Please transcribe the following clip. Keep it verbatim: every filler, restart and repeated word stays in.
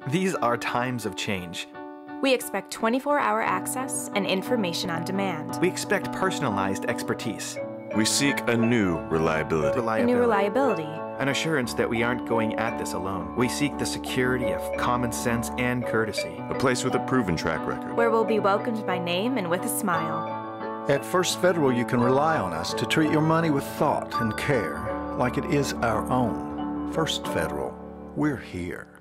These are times of change. We expect twenty-four hour access and information on demand. We expect personalized expertise. We seek a new reliability. A new reliability. An assurance that we aren't going at this alone. We seek the security of common sense and courtesy. A place with a proven track record. Where we'll be welcomed by name and with a smile. At First Federal, you can rely on us to treat your money with thought and care, like it is our own. First Federal, we're here.